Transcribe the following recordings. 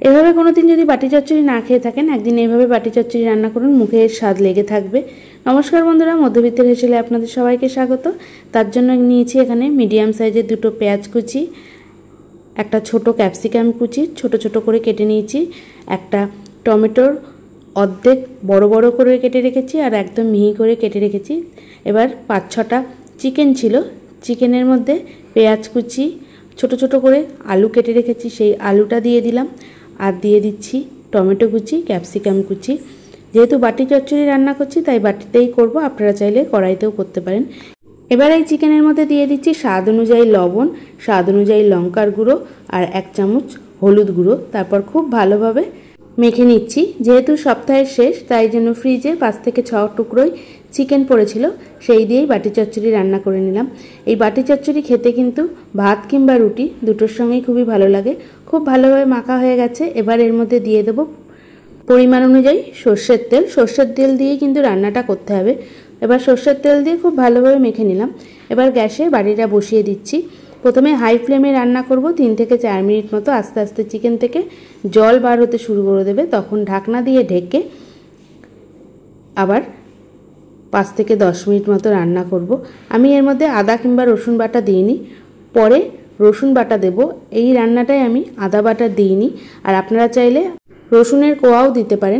এভাবে কোনোদিন যদি বাটি চচ্চড়ি না খেয়ে থাকেন, একদিন এইভাবে বাটি চচ্চড়ি রান্না করুন, মুখে স্বাদ লেগে থাকবে। নমস্কার বন্ধুরা, মধ্যবিত্তের হেসেলে আপনাদের সবাইকে স্বাগত। তার জন্য নিয়েছি এখানে মিডিয়াম সাইজের দুটো পেঁয়াজ কুচি, একটা ছোট ক্যাপসিকাম কুচি ছোট ছোট করে কেটে নিয়েছি, একটা টমেটোর অর্ধেক বড় বড় করে কেটে রেখেছি আর একদম মিহি করে কেটে রেখেছি। এবার 5-6টা চিকেন ছিল, চিকেনের মধ্যে পেঁয়াজ কুচি ছোট ছোট করে আলু কেটে রেখেছি, সেই আলুটা দিয়ে দিলাম আর দিয়ে দিচ্ছি টমেটো কুচি, ক্যাপসিকাম কুচি। যেহেতু বাটি চচ্চড়ি রান্না করছি তাই বাটিতেই করব, আপনারা চাইলে কড়াইতেও করতে পারেন। এবার এই চিকেনের মধ্যে দিয়ে দিচ্ছি স্বাদ অনুযায়ী লবণ, স্বাদ অনুযায়ী লঙ্কার গুঁড়ো আর 1 চামচ হলুদ গুঁড়ো। তারপর খুব ভালোভাবে মেখে নিচ্ছি। যেহেতু সপ্তাহের শেষ তাই জন্য ফ্রিজে 5 থেকে 6 টুকরোই চিকেন পড়েছিল, সেই দিয়েই বাটি চচ্চড়ি রান্না করে নিলাম। এই বাটি চচ্চড়ি খেতে কিন্তু ভাত কিংবা রুটি দুটোর সঙ্গেই খুবই ভালো লাগে। খুব ভালোভাবে মাখা হয়ে গেছে। এবার এর মধ্যে দিয়ে দেবো পরিমাণ অনুযায়ী সর্ষের তেল। সর্ষের তেল দিয়েই কিন্তু রান্নাটা করতে হবে। এবার সর্ষের তেল দিয়ে খুব ভালোভাবে মেখে নিলাম। এবার গ্যাসে বাটিটা বসিয়ে দিচ্ছি। প্রথমে হাই ফ্লেমে রান্না করব 3 থেকে 4 মিনিট মতো। আস্তে আস্তে চিকেন থেকে জল বার হতে শুরু করে দেবে, তখন ঢাকনা দিয়ে ঢেকে আবার 5 থেকে 10 মিনিট মতো রান্না করব। আমি এর মধ্যে আদা কিংবা রসুন বাটা দিইনি, পরে রসুন বাটা দেব। এই রান্নাটায় আমি আদা বাটা দিইনি, আর আপনারা চাইলে রসুনের কোয়াও দিতে পারেন।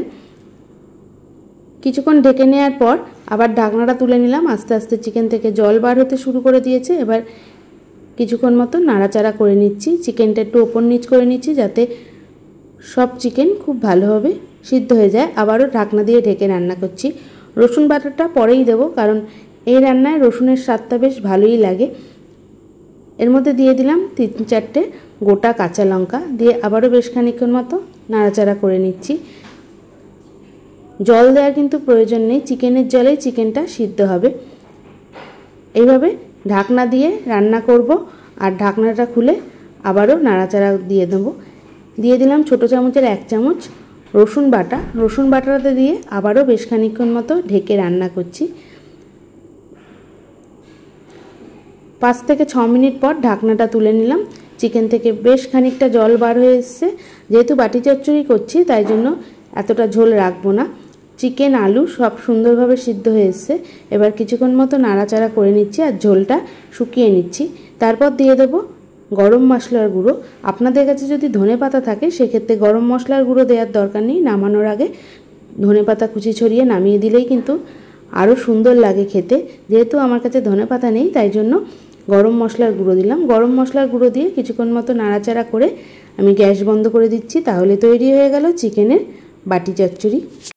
কিছুক্ষণ ঢেকে নেওয়ার পর আবার ঢাকনাটা তুলে নিলাম। আস্তে আস্তে চিকেন থেকে জল বার হতে শুরু করে দিয়েছে। এবার কিছুক্ষণ মতো নাড়াচাড়া করে নিচ্ছি, চিকেনটা একটু ওপর নিচ করে নিচ্ছি যাতে সব চিকেন খুব ভালোভাবে সিদ্ধ হয়ে যায়। আবারও ঢাকনা দিয়ে ঢেকে রান্না করছি। রসুন বাটাটা পরেই দেব, কারণ এই রান্নায় রসুনের স্বাদটা বেশ ভালোই লাগে। এর মধ্যে দিয়ে দিলাম 3-4টে গোটা কাঁচা লঙ্কা, দিয়ে আবারও বেশ খানিকক্ষণ মতো নাড়াচাড়া করে নিচ্ছি। জল দেওয়ার কিন্তু প্রয়োজন নেই, চিকেনের জলেই চিকেনটা সিদ্ধ হবে। এইভাবে ঢাকনা দিয়ে রান্না করব, আর ঢাকনাটা খুলে আবারও নাড়াচাড়া দিয়ে দেবো। দিয়ে দিলাম ছোটো চামচের 1 চামচ রসুন বাটা। রসুন বাটাটাতে দিয়ে আবারও বেশ খানিকক্ষণ মতো ঢেকে রান্না করছি। 5 থেকে 6 মিনিট পর ঢাকনাটা তুলে নিলাম। চিকেন থেকে বেশ খানিকটা জল বার হয়ে এসছে। যেহেতু বাটি চচ্চড়ি করছি তাই জন্য এতটা ঝোল রাখবো না। চিকেন আলু সব সুন্দরভাবে সিদ্ধ হয়ে এসছে। এবার কিছুক্ষণ মতো নাড়াচাড়া করে নিচ্ছি আর ঝোলটা শুকিয়ে নিচ্ছি। তারপর দিয়ে দেবো গরম মশলার গুঁড়ো। আপনাদের কাছে যদি ধনেপাতা থাকে সেক্ষেত্রে গরম মশলার গুঁড়ো দেওয়ার দরকার নেই। নামানোর আগে ধনেপাতা কুচি ছড়িয়ে নামিয়ে দিলেই কিন্তু আরও সুন্দর লাগে খেতে। যেহেতু আমার কাছে ধনেপাতা নেই তাই জন্য গরম মশলার গুঁড়ো দিলাম। গরম মশলার গুঁড়ো দিয়ে কিছুক্ষণ মতো নাড়াচাড়া করে আমি গ্যাস বন্ধ করে দিচ্ছি। তাহলে তৈরি হয়ে গেল চিকেনের বাটি চচ্চড়ি।